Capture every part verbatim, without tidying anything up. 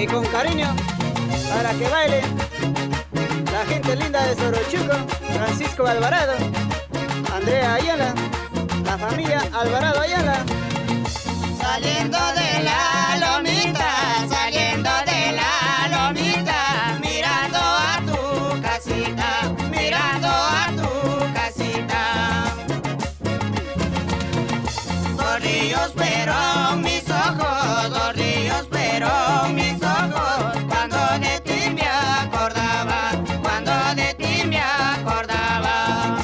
Y con cariño, para que baile la gente linda de Sorochuco, Francisco Alvarado, Andrea Ayala, la familia Alvarado Ayala. Saliendo de la lomita, saliendo de la lomita, mirando a tu casita, mirando a tu casita. Dos ríos fueron mis ojos, dos ríos fueron mis ojos, cuando de ti me acordaba, cuando de ti me acordaba.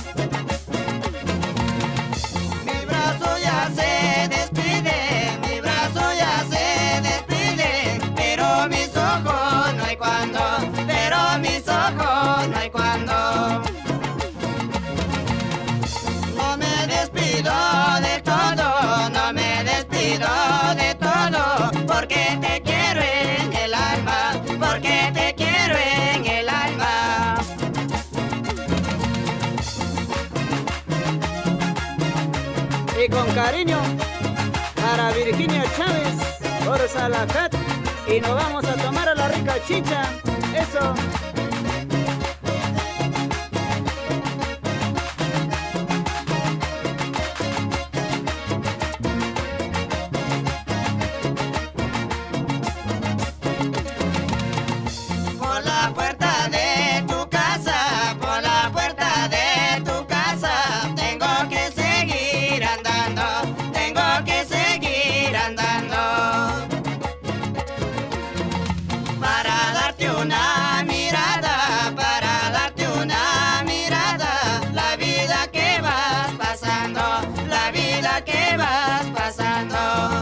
Mi brazo ya se despide, mi brazo ya se despide, pero mis ojos no hay cuando, pero mis ojos no hay cuando. No me despido de todo, no me despido de todo, porque te quiero en el alma, porque te quiero en el alma. Y con cariño, para Virginia Chávez, por Salacat, y nos vamos a tomar a la rica chicha, eso. Por la puerta de tu casa, por la puerta de tu casa, tengo que seguir andando, tengo que seguir andando. Para darte una mirada, para darte una mirada, la vida que vas pasando, la vida que vas pasando.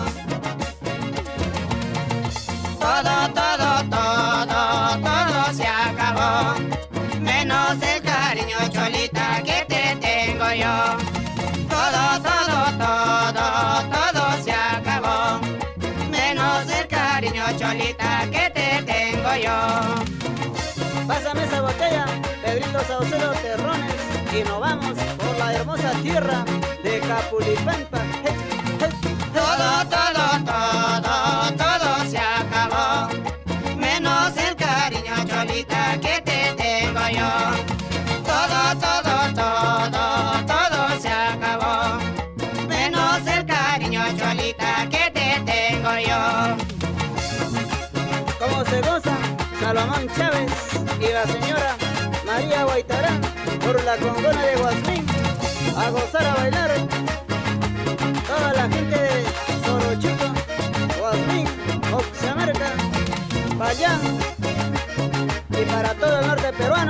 Todo, todo, todo, todo se acabó, menos el cariño, Cholita, que te tengo yo. Todo, todo, todo, todo se acabó, menos el cariño, Cholita, que te tengo yo. Pásame esa botella, Pedrito Saucedo Terrones, y nos vamos por la hermosa tierra de Capulipampa. Hey, hey, hey. Todo, todo, todo, todo se acabó, menos el cariño, Cholita, que te tengo yo. Todo, todo, todo, todo se acabó, menos el cariño, Cholita, que te tengo yo. Como se goza Salomón Chávez y la señora María Guaitarán por la congona de Guasmín, a gozar, a bailar. Toda la gente de Sorochuco, Guasmín, Oxamarca, Payán y para todo el norte peruano.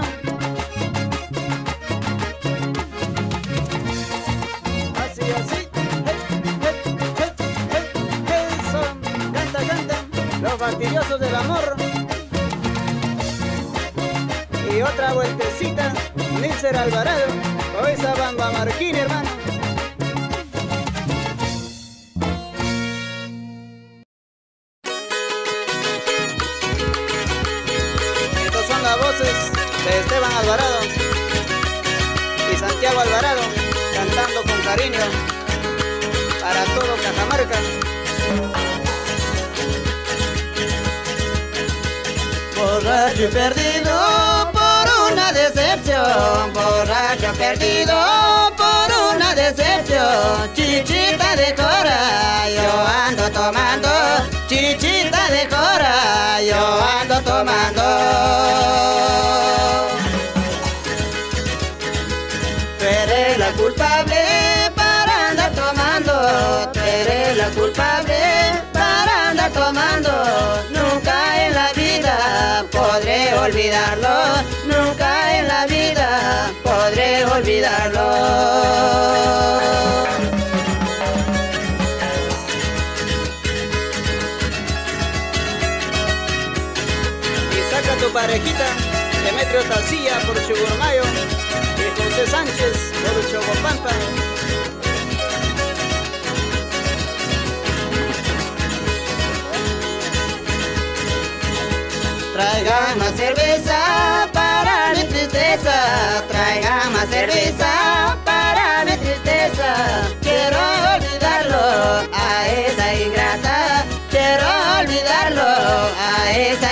Así, así, hey, hey, hey, hey, hey, son, canta, canta, los fastidiosos del amor. Y otra vueltecita, Nilser Alvarado, o esa Bamba Marquín, hermano. Estas son las voces de Esteban Alvarado y Santiago Alvarado, cantando con cariño para todo Cajamarca. Borracho y perdido por una decepción, borracho perdido por una decepción, chichita de jora, yo ando tomando, chichita de jora, yo ando tomando. Tú eres la culpable para andar tomando, tú eres la culpable para andar tomando, nunca en la vida podré olvidarlo, nunca en la vida podré olvidarlo. Y saca tu parejita, Demetrio Tacilla por Chugurmayo y José Sánchez por Chogopampa. Traigan más cerveza para mi tristeza, traigan más cerveza para mi tristeza. Quiero olvidarlo a esa ingrata, quiero olvidarlo a esa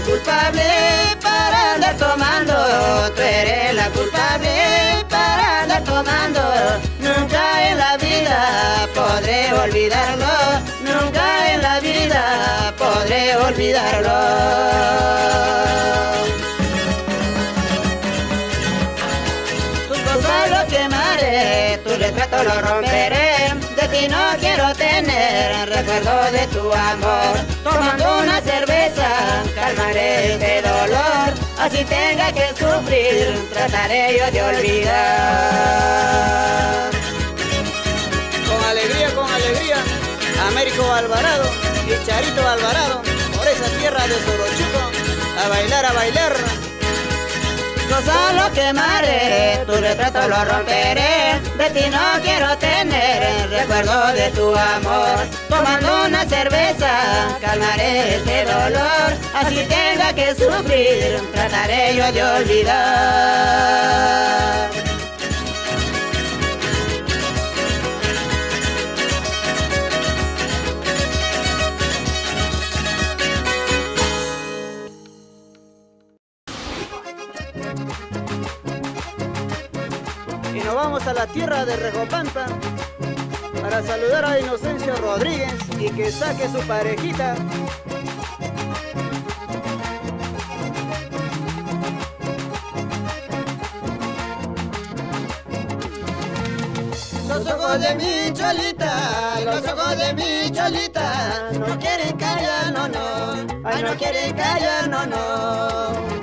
culpable para andar tomando, tú eres la culpable para andar tomando. Nunca en la vida podré olvidarlo, nunca en la vida podré olvidarlo. Tus cosas lo quemaré, tu retrato lo romperé, de ti no quiero tener recuerdo de tu amor. Tomando una cerveza calmaré este dolor, así tenga que sufrir, trataré yo de olvidar. Con alegría, con alegría, Américo Alvarado y Charito Alvarado, por esa tierra de Sorochuco, a bailar, a bailar. Cosas lo quemaré, tu retrato lo romperé, de ti no quiero tener recuerdo de tu amor. Tomando una cerveza calmaré este dolor, así tenga que sufrir, trataré yo de olvidar. Y nos vamos a la tierra de Rejopampa para saludar a Inocencio Rodríguez y que saque su parejita. Los ojos de mi cholita, los ojos de mi cholita, no quieren callar, no, no, ay, no quieren callar, no, no.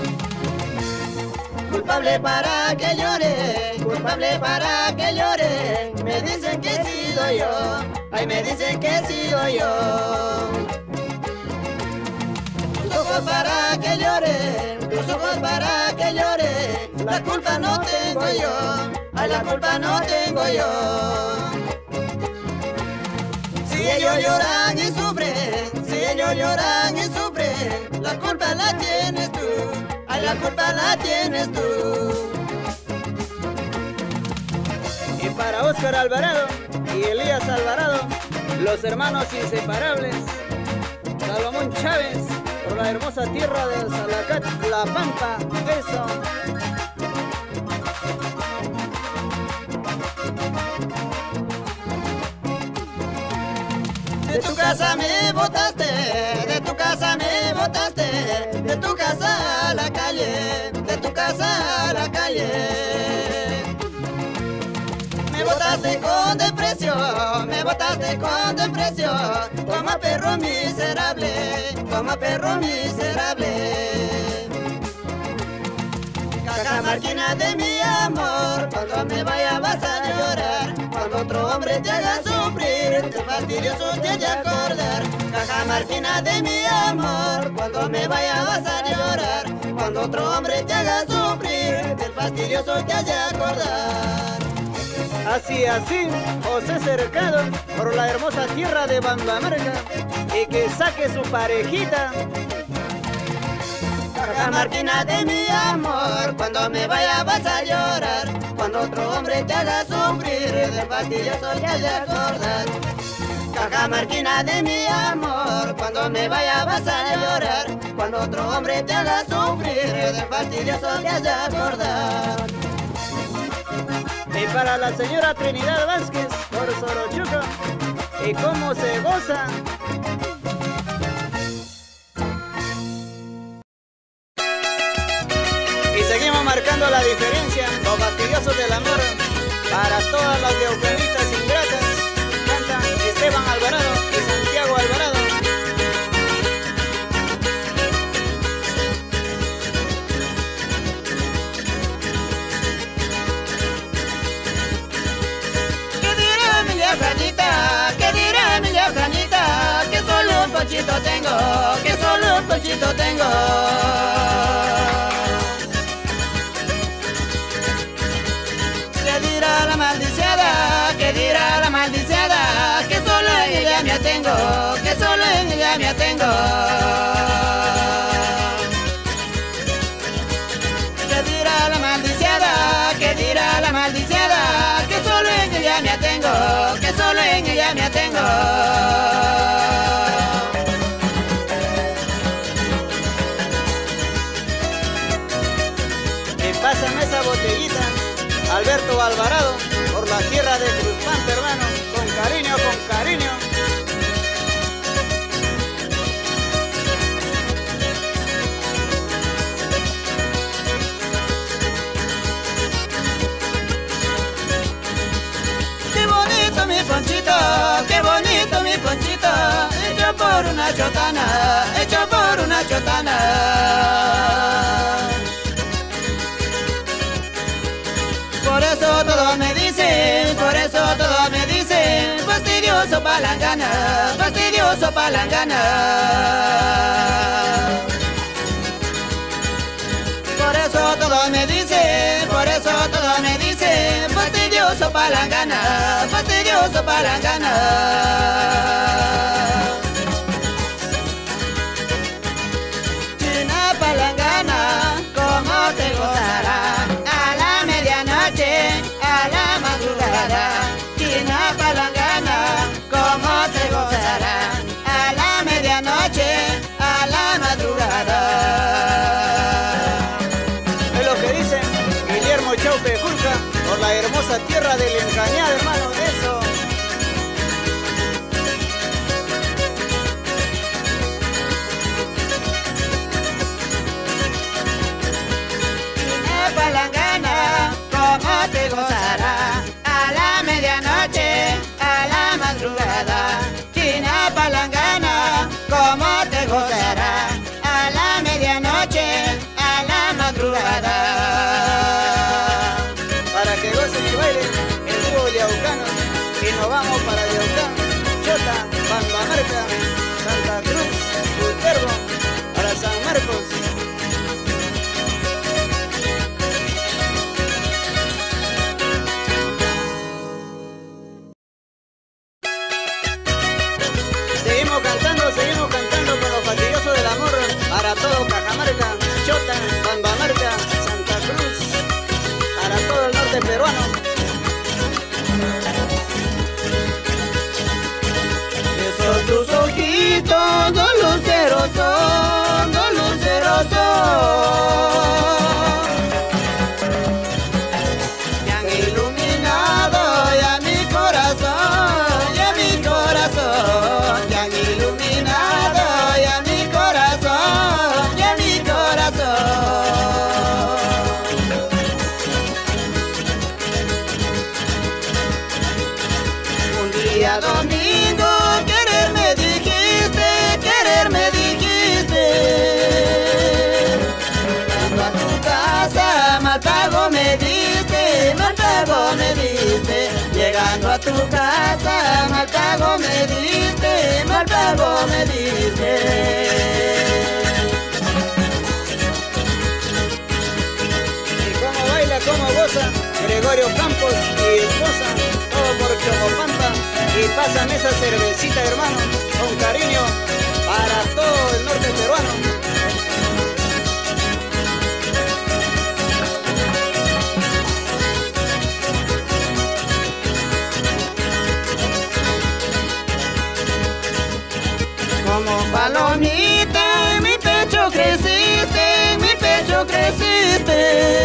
Culpable para que llore, culpable para que llore, me dicen que he sido yo, ay, me dicen que he sido yo. Tus ojos para que llore, tus ojos para que llore, la culpa no tengo yo, ay, la culpa no tengo yo. Si ellos lloran y sufren, si ellos lloran y sufren, la culpa la tienes tú, ay, la culpa la tienes tú. Y para Óscar Alvarado y Elías Alvarado, los hermanos inseparables, Salomón Chávez, por la hermosa tierra de Salacat, La Pampa, eso. De tu casa me botaste, de tu casa me botaste, de tu casa a la calle, de tu casa a la calle. Me botaste con desprecio, me botaste con desprecio, como perro miserable, como perro miserable. Cajamarquina de mi amor, cuando me vaya vas a llorar, cuando otro hombre te haga sufrir, te fastidioso te haya acordar. Cajamarquina de mi amor, cuando me vaya vas a llorar, cuando otro hombre te haga sufrir, te fastidioso te haya acordar. Así, así, José Cercado, por la hermosa tierra de Bambamarca, y que saque su parejita. Cajamarquina de mi amor, cuando me vaya vas a llorar, cuando otro hombre te haga sufrir, de fastidioso te haya acordar. Cajamarquina de mi amor, cuando me vaya vas a llorar, cuando otro hombre te haga sufrir, de fastidioso te haya acordar. Y para la señora Trinidad Vázquez, por Sorochuco, y cómo se goza. Y seguimos marcando la diferencia, los fastidiosos del amor, para todas las leucanitas ingratas, canta Esteban Alvarado y Santiago Alvarado. ¿Qué dirá mi Juanita? Que solo un ponchito tengo, que solo un ponchito tengo. ¿Qué dirá la maldiciada? ¿Qué dirá la maldiciada? Que solo en ella me atengo, que solo en ella me atengo. ¿Qué dirá la maldiciada? ¿Qué dirá la maldiciada? Que solo en ella me atengo, que solo en ella me atengo. Alberto Alvarado, por la tierra de Cruzpanta, hermano, con cariño, con cariño. Qué bonito mi ponchito, qué bonito mi ponchito, hecho por una chotana, hecho por una chotana. Por eso todos me dicen, por eso todos me dicen, fastidioso palangana, fastidioso palangana. Por eso todos me dicen, por eso todos me dicen, fastidioso palangana, fastidioso palangana. China palangana, ¿cómo te gozará? A la medianoche, a la madrugada. China palangana, ¿cómo te gozará? A la medianoche, a la madrugada. Es lo que dicen Guillermo Chaupe Julca, por la hermosa tierra del Encañado, hermano, de eso. China palangana, ¿cómo te gozará? A la medianoche, a la madrugada. China palangana, ¿cómo te gozará? A la medianoche, a la madrugada. Para que gocen y bailen el dúo yaucano. Y nos vamos para Yaucán, Chota, Bambamarca, Santa Cruz, Uterbo, para San Marcos. Seguimos cantando, seguimos cantando con los fastidiosos del amor. Para todo Cajamarca, Chota, Bambamarca, Santa Cruz, para todo el norte peruano. Esos tus ojitos, dos luceros son, dos luceros son. Me han iluminado ya mi corazón, ya mi corazón. Me han iluminado ya mi corazón, ya mi corazón. Un día domingo querer me dijiste, querer me dijiste. Llegando a tu casa mal pago me diste, mal pago me diste. Llegando a tu casa mal pago me diste, mal pago me diste. Y cómo baila, cómo goza Gregorio Campos y esposa, todo por Chocopampa. Y pasan esa cervecita, hermano, con cariño para todo el norte peruano. Como palomita en mi pecho creciste, en mi pecho creciste.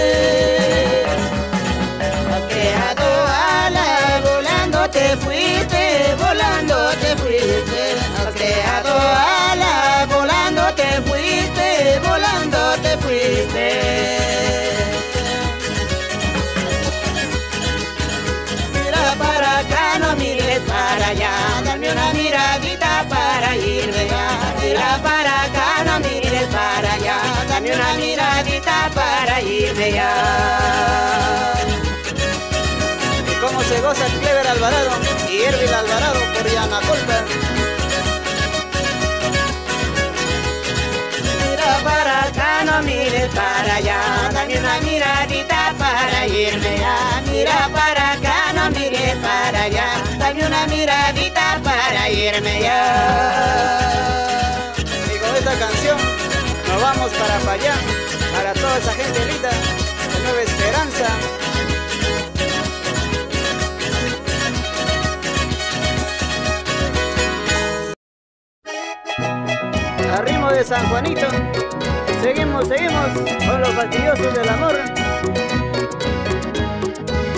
Has creado alas, volando te fuiste, volando te fuiste. Has creado alas, volando te fuiste, volando te fuiste. Mira para acá, no mires para allá, dame una miradita para irme ya. Mira para acá, no mires para allá, dame una miradita para irme ya. Y cómo se goza Clever Alvarado y Ervil Alvarado por Yanacolpa. Mira para acá, no mires para allá, dame una miradita para irme ya. Mira para acá, no mires para allá, dame una miradita para irme ya. Y con esta canción nos vamos para Payán, para toda esa gente linda de Nueva Esperanza. A ritmo de San Juanito, seguimos, seguimos con los fastidiosos del amor.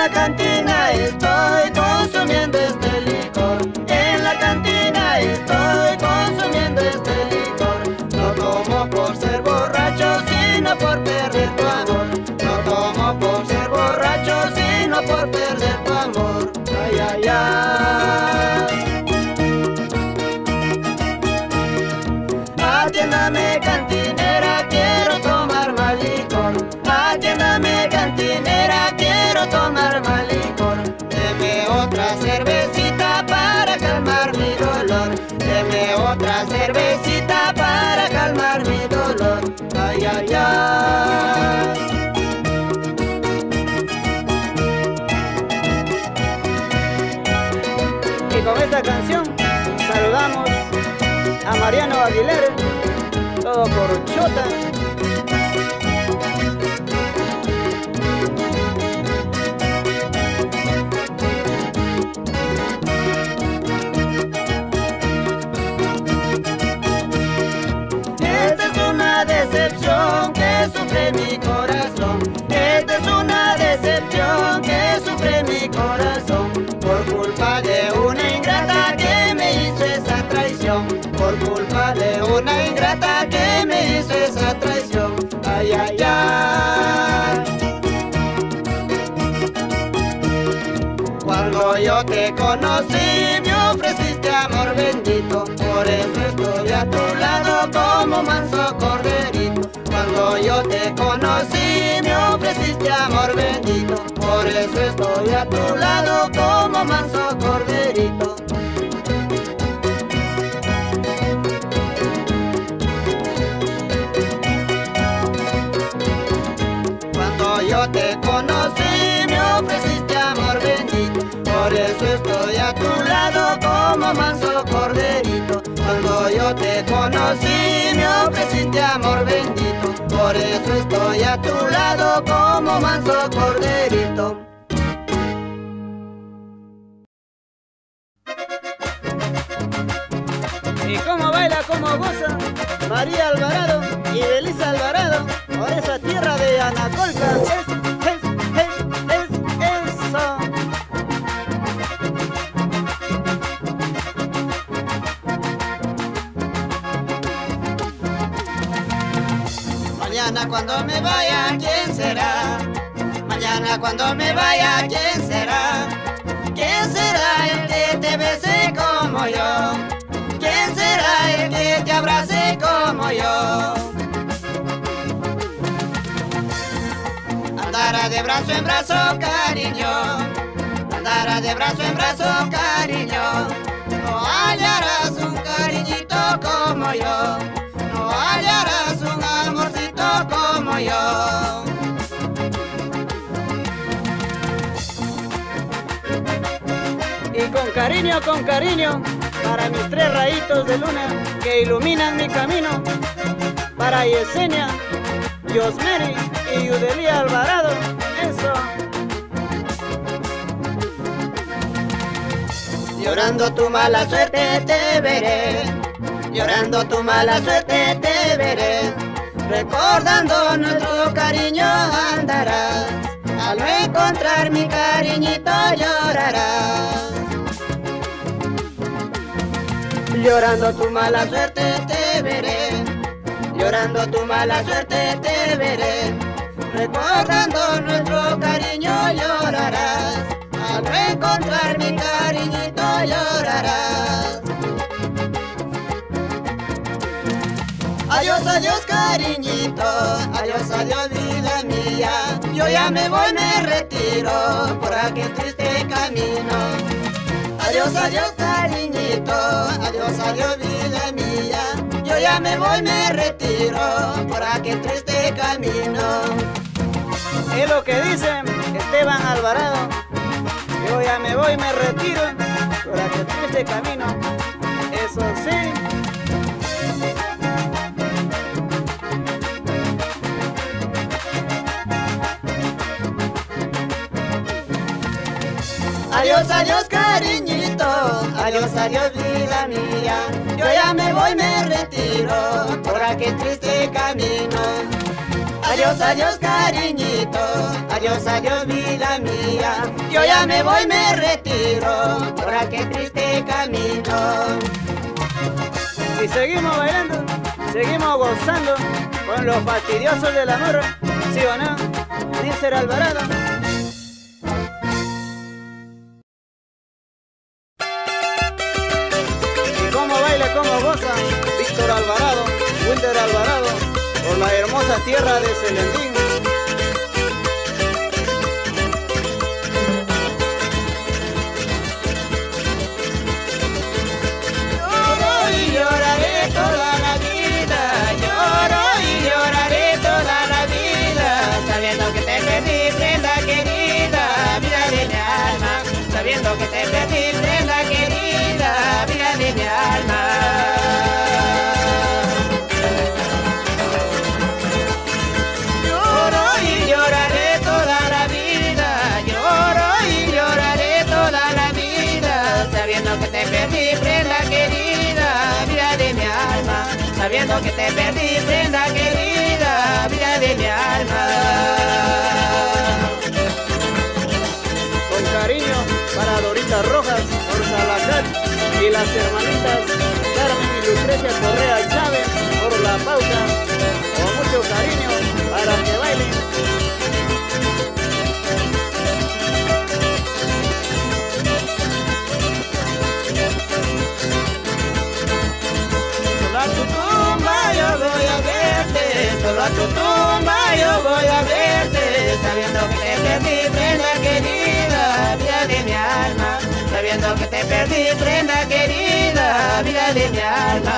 la cantina estoy consumiendo este licor. En la cantina estoy consumiendo este licor. No tomo por ser borracho, sino por perder tu amor. No tomo por ser borracho, sino por perder tu amor. Ay, ay, ay. Atiéndame cantinera, quiero tomar más licor. Atiéndame cantinera, quiero tomar más licor. Deme otra cervecita para calmar mi dolor. Deme otra cervecita para calmar mi dolor. Ay, ay, ay. Y con esta canción saludamos a Mariano Aguilera, todo por Chota. Esta es una decepción que sufre mi corazón. Esta es una decepción que sufre mi corazón. Por culpa de una ingrata que me hizo esa traición. Por culpa de una ingrata que me hizo esa traición. Ay, ay, ay. Cuando yo te conocí me ofreciste amor bendito. Por eso estoy a tu lado como manso corderito. Cuando yo te conocí me ofreciste amor bendito. Por eso estoy a tu lado como manso corderito. Cuando yo te conocí me ofreciste amor bendito. Por eso estoy a tu lado como manso corderito. Cuando yo te conocí me ofreciste amor bendito. Por eso estoy a tu lado como manso corderito. Y cómo baila, cómo goza María Alvarado y Belisa Alvarado por esa tierra de Anacolca. Es, es, es, es, eso. Mañana cuando me vaya, ¿quién será? Mañana cuando me vaya, ¿quién será? ¿Quién será el que te bese como yo? ¿Quién será el que te abrace como yo? Andará de brazo en brazo, cariño. Andará de brazo en brazo, cariño. No hallarás un cariñito como yo. No hallarás un amorcito como yo. Y con cariño, con cariño, para mis tres rayitos de luna que iluminan mi camino, para Yesenia, Yosmeri y Yudelía Alvarado, eso. Llorando tu mala suerte te veré, llorando tu mala suerte te veré, recordando nuestro cariño andarás, al no encontrar mi cariñito llorarás. Llorando tu mala suerte te veré, llorando tu mala suerte te veré, recordando nuestro cariño llorarás, al no encontrar mi cariñito llorarás. Adiós, adiós cariñito, adiós, adiós vida mía, yo ya me voy, me retiro por aquel triste camino. Adiós, adiós cariñito, adiós, adiós vida mía, yo ya me voy, me retiro por aquel triste camino. Es lo que dice Esteban Alvarado, yo ya me voy, me retiro por aquel triste camino, eso sí. Adiós, adiós cariñito, adiós, adiós vida mía, yo ya me voy, me retiro por aquel triste camino. Adiós, Adiós, adiós, cariñito, adiós, adiós, vida mía. Yo ya me voy, me retiro por aquel triste camino. Y seguimos bailando, seguimos gozando con los fastidiosos del amor, ¿sí o no? Nícer Alvarado. Y cómo baila, cómo goza Víctor Alvarado, Wilder Alvarado, por la hermosa tierra de Celendín. Sabiendo que te perdí, prenda querida, vida de mi alma. Lloro y lloraré toda la vida, lloro y lloraré toda la vida, sabiendo que te perdí, prenda querida, vida de mi alma. Sabiendo que te perdí, prenda querida, vida de mi alma. Cariño para Dorita Rojas, por Salacat, y las hermanitas Carmen y Lucrecia Correa Chávez por La Pauta, con mucho cariño para que bailen. Solo a tu tumba yo voy a verte, solo a tu tumba yo voy a verte, sabiendo que te perdí, prenda querida, vida de mi alma, sabiendo que te perdí, prenda querida, vida de mi alma.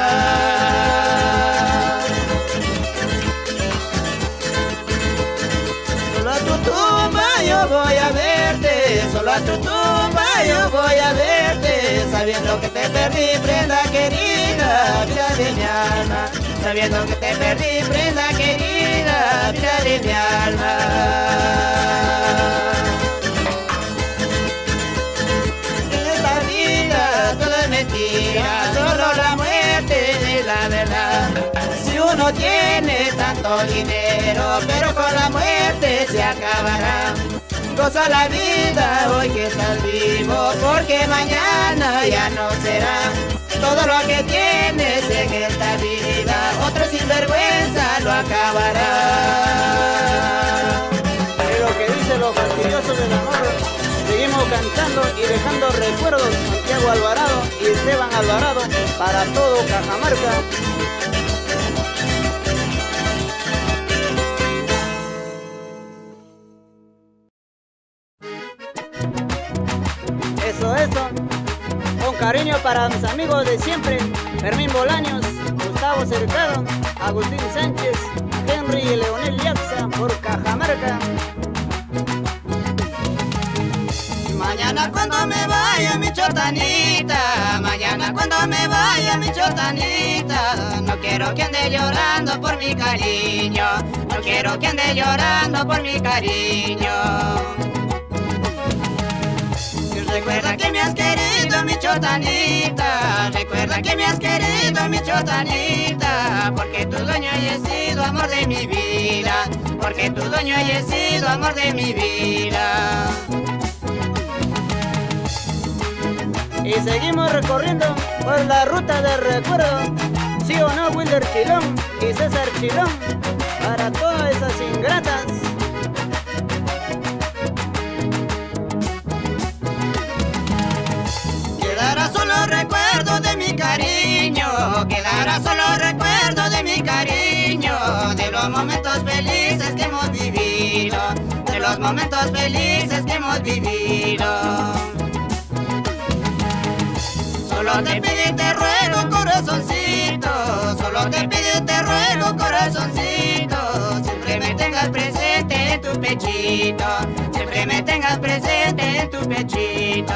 Solo a tu tumba yo voy a verte, solo a tu tumba yo voy a verte, sabiendo que te perdí, prenda querida, vida de mi alma, sabiendo que te perdí, prenda querida, vida de mi alma. En esta vida todo es mentira, solo la muerte es la verdad. Si uno tiene tanto dinero, pero con la muerte se acabará. Goza la vida hoy que estás vivo, porque mañana ya no será. Todo lo que tienes en esta vida, otro sinvergüenza lo acabará. Es lo que dicen los fastidiosos del amor. Seguimos cantando y dejando recuerdos. Santiago Alvarado y Esteban Alvarado para todo Cajamarca. Eso, eso. Con cariño para mis amigos de siempre, Fermín Bolaños, Gustavo Cercado, Agustín Sánchez, Henry y Leonel Yaxa por Cajamarca. Mañana cuando me vaya mi chotanita, mañana cuando me vaya mi chotanita, no quiero que ande llorando por mi cariño, no quiero que ande llorando por mi cariño. Recuerda que me has querido mi chotanita, recuerda que me has querido mi chotanita, porque tu dueño he sido amor de mi vida, porque tu dueño he sido amor de mi vida. Y seguimos recorriendo por la ruta del recuerdo, sí o no, Wilder Chilón y César Chilón, para todas esas ingratas. Quedará solo recuerdo de mi cariño, quedará solo recuerdo de mi cariño, de los momentos felices que hemos vivido, de los momentos felices que hemos vivido. Solo te pido y te ruego, corazoncito, solo te pido y te ruego, corazoncito, siempre me tengas presente en tu pechito, siempre me tengas presente en tu pechito.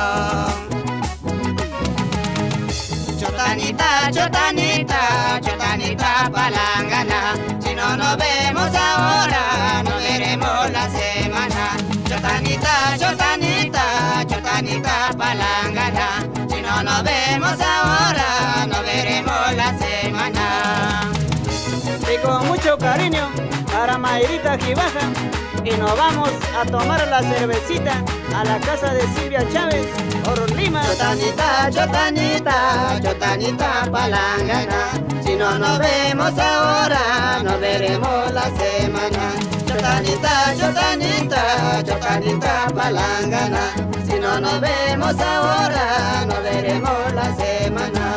Chotanita, chotanita, chotanita palangana, si no nos vemos ahora, nos veremos la semana. Chotanita, chotanita, chotanita palangana, si no nos vemos ahora, nos veremos la semana. Y con mucho cariño para para Mayrita Gibaja. Y nos vamos a tomar la cervecita a la casa de Silvia Chávez, por Lima. Chotanita, chotanita, chotanita palangana. Si no nos vemos ahora, nos veremos la semana. Chotanita, chotanita, chotanita palangana. Si no nos vemos ahora, nos veremos la semana.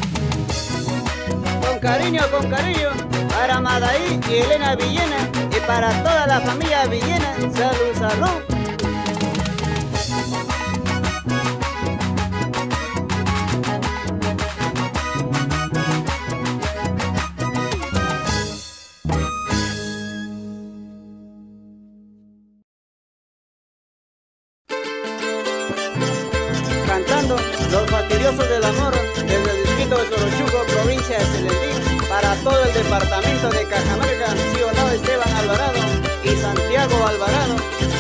Con cariño, con cariño, para Madaí y Elena Villena, y para toda la familia Villena, salud, salud. Cantando Los Fastidiosos del Amor desde el distrito de Sorochuco, provincia de Celendín, para todo el departamento de Cajamarca, Sionao Esteban Alvarado y Santiago Alvarado.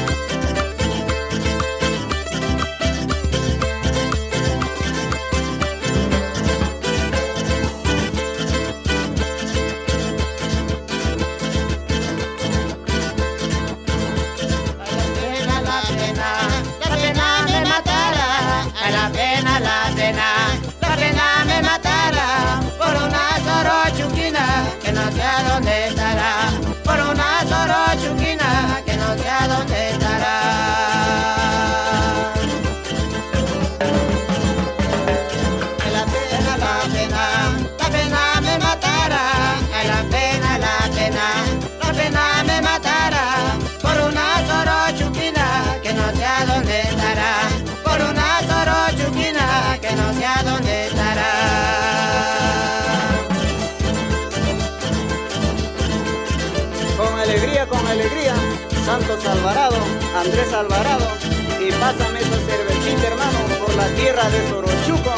La pena, la pena, la pena me matará por una sorochuquina que no sé a dónde estará, por una sorochuquina que no sé a dónde estará. La pena, la pena, la pena me matará, la pena, la pena, la pena me matará por una sorochuquina que no sé a dónde estará, por una sorochuquina que no sé a dónde estará. Con alegría, con alegría, Santos Alvarado, Andrés Alvarado, y pásame esa cervecita, hermano, por la tierra de Sorochuco.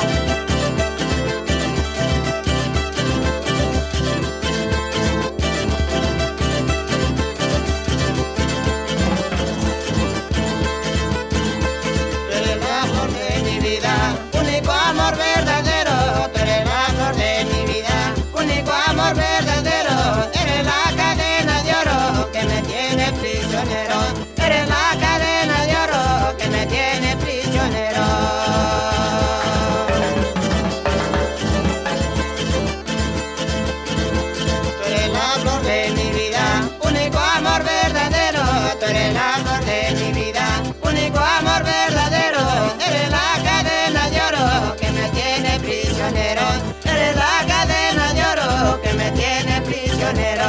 Único amor verdadero, tú eres la flor de mi vida. Único amor verdadero, eres la cadena de oro que me tiene prisionero. Eres la cadena de oro que me tiene prisionero. Tú eres la flor de mi vida. Único amor verdadero, tú eres la flor de mi vida. Único amor verdadero, eres la cadena de oro que me tiene prisionero. Eres la cadena de oro que me tiene prisionero.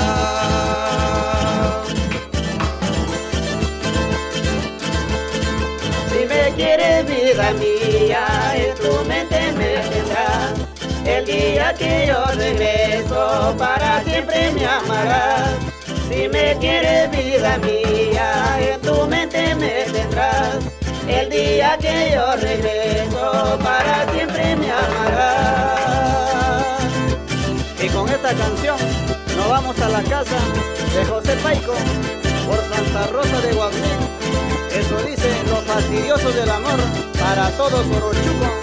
Si me quieres, vida mía, en tu mente me tendrás. El día que yo regreso, para siempre me amarás. Si me quieres, vida mía, en tu mente me tendrás. El día que yo regreso, para siempre me amarás. Y con esta canción nos vamos a la casa de José Paico por Santa Rosa de Guablín. Eso dice Los Fastidiosos del Amor para todo Sorochuco.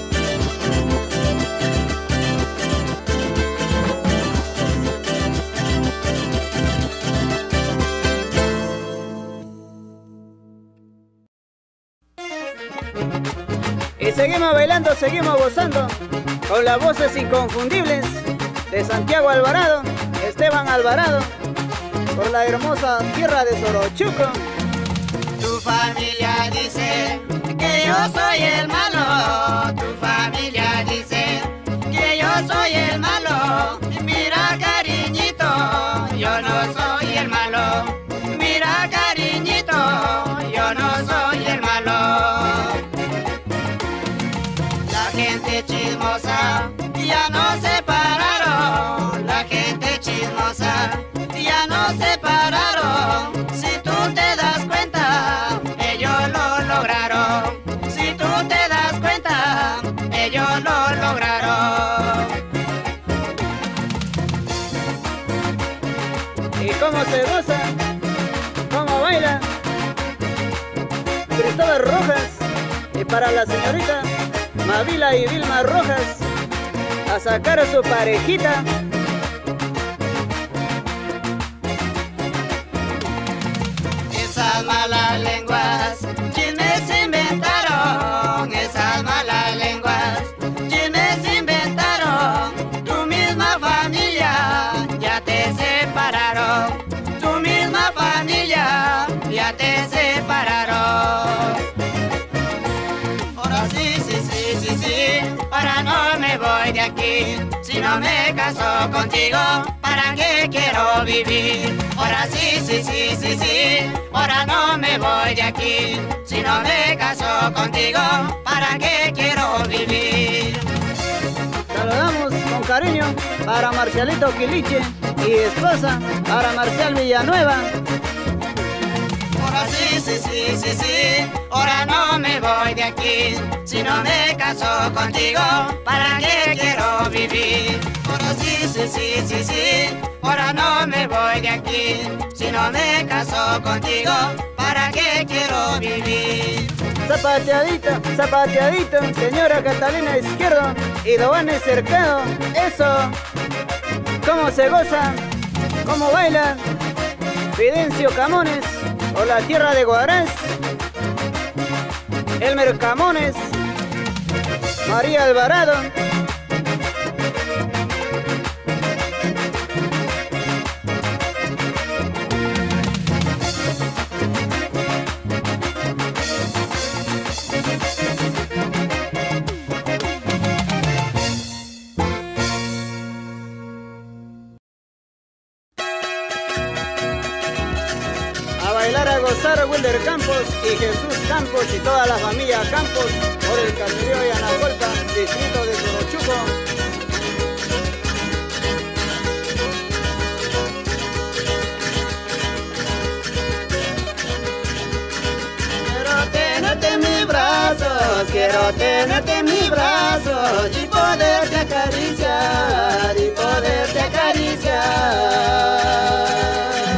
Y seguimos bailando, seguimos gozando con las voces inconfundibles de Santiago Alvarado, Esteban Alvarado, por la hermosa tierra de Sorochuco. Tu familia dice que yo soy el malo. Tu familia dice que yo soy el malo. Mira, cariñito, yo no soy el malo. Mira, cariñito, yo no soy el malo. La gente chismosa ya no se pararon. La gente chismosa ya no se pararon. Si tú te das cuenta, ellos lo lograron. Si tú te das cuenta, ellos lo lograron. Y cómo se goza, cómo baila Cristóbal Rojas, y para la señorita Mavila y Vilma Rojas, a sacar a su parejita. esas malas lenguas, chismes inventaron, esas malas lenguas, chismes inventaron, tu misma familia ya te separaron, tu misma familia ya te separaron. Ahora sí, sí, sí, sí, sí, ahora no me voy de aquí, si no me caso contigo, ¿para qué quiero vivir? Ahora sí, sí, sí, sí, sí, ahora no me voy de aquí, si no me caso contigo, ¿para qué quiero vivir? Saludamos con cariño para Marcialito Quiliche y esposa, para Marcial Villanueva. Ahora sí, sí, sí, sí, sí, ahora no me voy de aquí, si no me caso contigo, ¿para qué quiero vivir? Ahora sí, sí, sí, sí, sí, ahora no me voy de aquí, si no me caso contigo, ¿para qué quiero vivir? Zapateadito, zapateadito, señora Catalina Izquierdo y Doane Cercado, eso, cómo se goza, cómo baila, Fidencio Camones, o la tierra de Guarás, Elmer Camones, María Alvarado. A bailar, a gozar, Wilder Campos y Jesús Campos y toda la familia Campos por el caserío de Anahuelpa, distrito de Torochuco. Quiero tenerte en mis brazos, quiero tenerte en mis brazos y poderte acariciar, y poderte acariciar.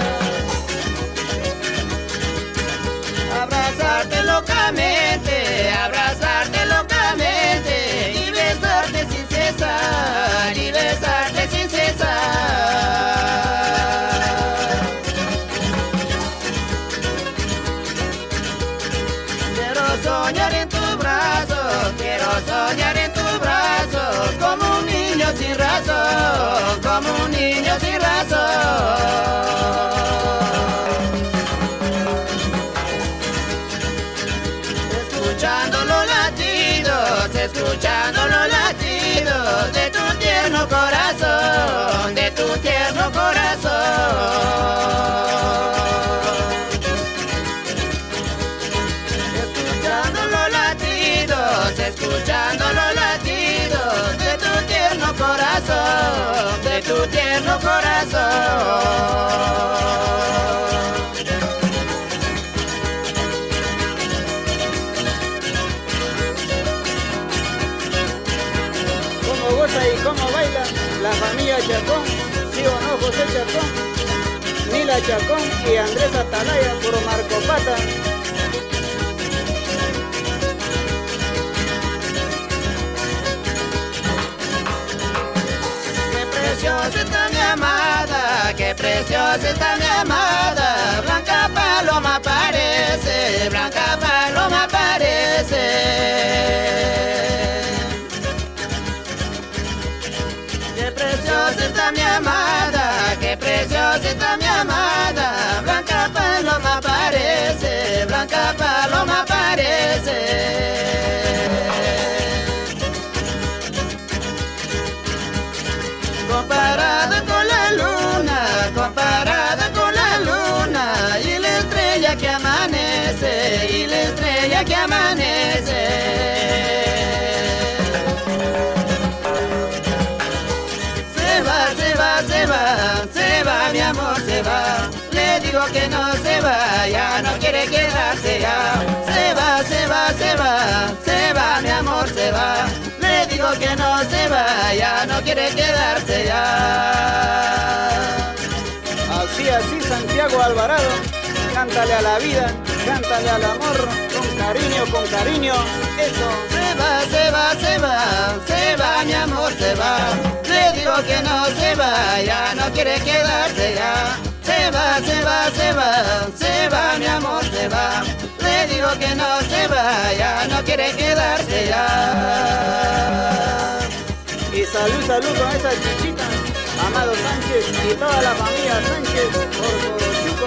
Abrazarte locamente, abrazarte locamente y besarte sin cesar, y besarte sin cesar. Quiero soñar en tus brazos, quiero soñar en tus brazos, como un niño sin razón, como un niño sin razón. Escuchando los latidos, escuchando los latidos de tu tierno corazón, de tu tierno corazón. Escuchando los latidos, escuchando los latidos de tu tierno corazón, de tu tierno corazón. Y cómo baila la familia Chacón, sí o no José Chacón, Mila Chacón y Andrés Atalaya por Marco Pata. Qué preciosa está mi amada, qué preciosa está mi amada, blanca paloma parece, blanca paloma parece. Qué preciosa está mi amada, qué preciosa está mi amada, blanca paloma parece, blanca paloma parece. Comparada con la luna, comparada con la luna, y la estrella que amanece, y la estrella que amanece. Se va, se va, mi amor se va, le digo que no se va, ya no quiere quedarse ya. Se va, se va, se va, se va, mi amor se va, le digo que no se va, ya no quiere quedarse ya. Así, así Santiago Alvarado, cántale a la vida, cántale al amor, con cariño, con cariño, eso. Se va, se va, se va, se va, mi amor se va, le digo que no se va, ya no quiere quedarse ya. Se va, se va, se va, se va, mi amor, se va. Le digo que no se vaya, no quiere quedarse ya. Y salud, salud con esa chichita, Amado Sánchez y toda la familia Sánchez por Sorochuco.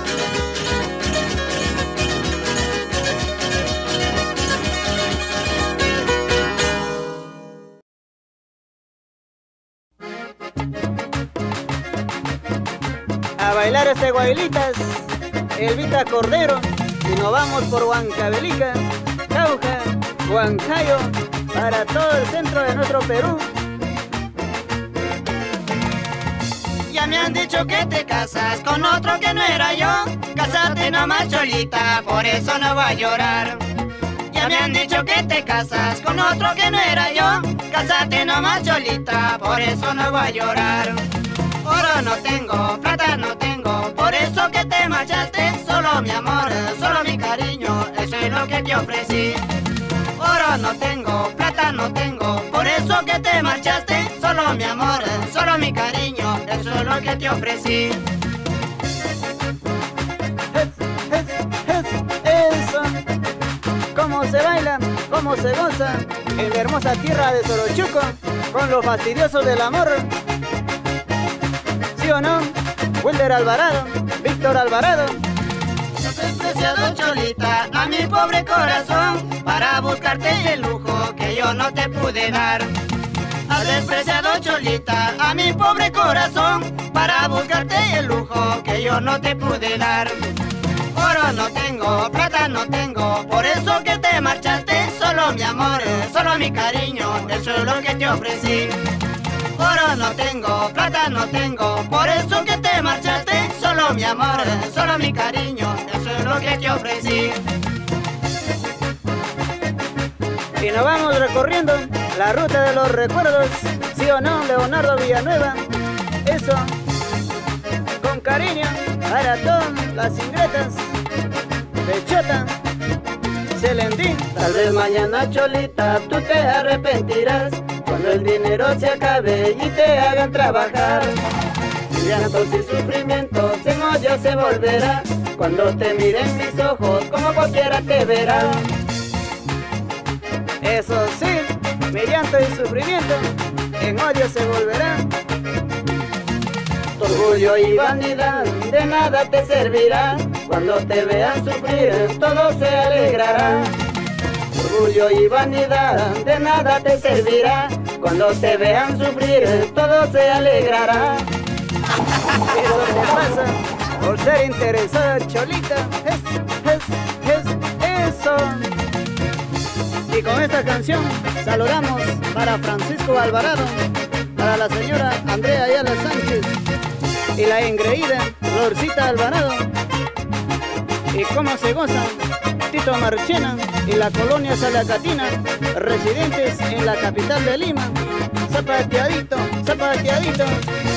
A bailar este Guailitas, Elvita Cordero, y nos vamos por Huancavelica, Cauca, Huancayo, para todo el centro de nuestro Perú. Ya me han dicho que te casas con otro que no era yo. Cásate nomás, cholita, por eso no voy a llorar. Ya me han dicho que te casas con otro que no era yo. Cásate nomás, cholita, por eso no voy a llorar. Oro no tengo, plata no tengo, por eso que te marchaste. Solo mi amor, solo mi cariño, eso es lo que te ofrecí. Oro no tengo, plata no tengo, por eso que te marchaste. Solo mi amor, solo mi cariño, eso es lo que te ofrecí. Es, es, es, eso. Cómo se baila, cómo se goza en la hermosa tierra de Sorochuco con los fastidiosos del amor. ¿Sí o no? Wilder Alvarado, Víctor Alvarado. Has despreciado, cholita, a mi pobre corazón para buscarte el lujo que yo no te pude dar. Has despreciado, cholita, a mi pobre corazón para buscarte el lujo que yo no te pude dar. Oro no tengo, plata no tengo, por eso que te marchaste. Solo mi amor, solo mi cariño, eso es lo que te ofrecí. Oro no tengo, plata no tengo, por eso que te marchaste. Solo mi amor, solo mi cariño, eso es lo que te ofrecí. Y nos vamos recorriendo la ruta de los recuerdos, ¿sí o no, Leonardo Villanueva? Eso, con cariño para todas las ingretas de Chota, Celentín. Tal vez mañana, cholita, tú te arrepentirás cuando el dinero se acabe y te hagan trabajar. Llantos y sufrimientos en odio se volverá cuando te miren mis ojos, como cualquiera te verá. Eso sí, mi llanto y sufrimiento en odio se volverá. Tu orgullo y vanidad de nada te servirá. Cuando te vean sufrir, todo se alegrará. Orgullo y vanidad de nada te servirá. Cuando te vean sufrir, todo se alegrará. Eso te pasa por ser interesada, cholita. Es, es, es, eso. Y con esta canción saludamos para Francisco Alvarado, para la señora Andrea Ayala Sánchez y la engreída Florcita Alvarado. Y cómo se gozan Tito Marchena y la colonia Salacatina, residentes en la capital de Lima. Zapateadito, zapateadito.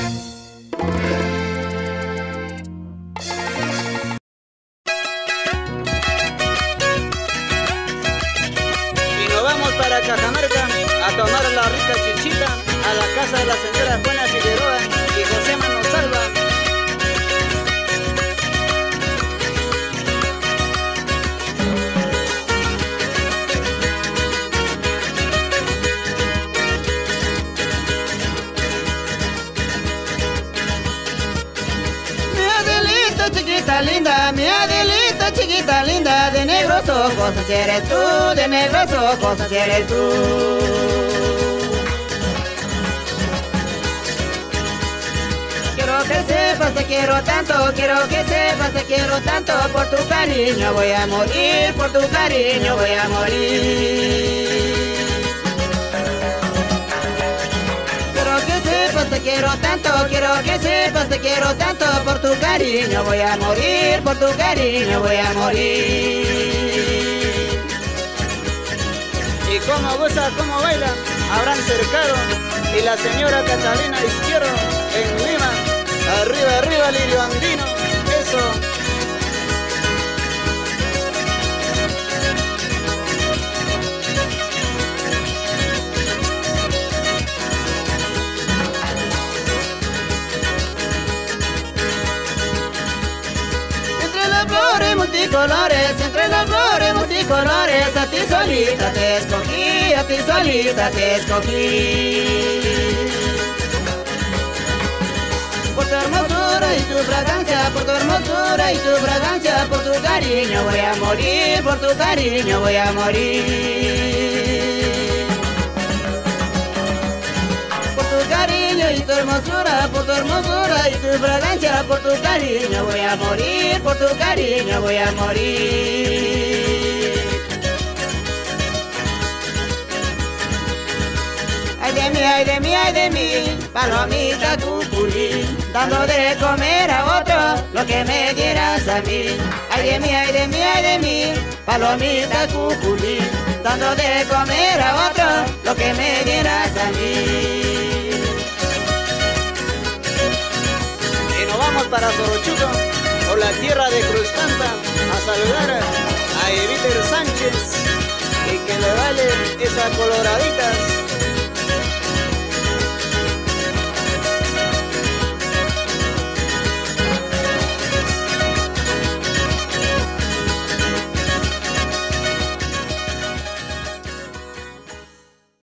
Y nos vamos para Cajamarca a tomar la rica chichita a la casa de la señora Juana Figueroa y José Manuel Salva. Chiquita linda, mi Adelita, chiquita linda, de negros ojos, así eres tú, de negros ojos, así eres tú. Quiero que sepas, te quiero tanto, quiero que sepas, te quiero tanto, por tu cariño voy a morir, por tu cariño voy a morir. Te quiero tanto, quiero que sepas, te quiero tanto, por tu cariño voy a morir, por tu cariño voy a morir. Y cómo goza, cómo baila, habrán cercado, y la señora Catalina Izquierdo en Lima, arriba, arriba Lirio Andino, eso. multicolores, entre las flores multicolores, a ti solita te escogí, a ti solita te escogí. Por tu hermosura y tu fragancia, por tu hermosura y tu fragancia, por tu cariño voy a morir, por tu cariño voy a morir. Por tu cariño y tu hermosura, por tu hermosura y tu fragancia, por tu cariño voy a morir, por tu cariño voy a morir. Ay de mí, ay de mí, ay de mí, palomita cuculí, dando de comer a otro lo que me dieras a mí. Ay de mí, ay de mí, ay de mí, palomita cuculí, dando de comer a otro lo que me dieras a mí. Y nos vamos para Sorochuco, por la tierra de Cruzcanta, a saludar a Eviter Sánchez y que le vale esas coloraditas.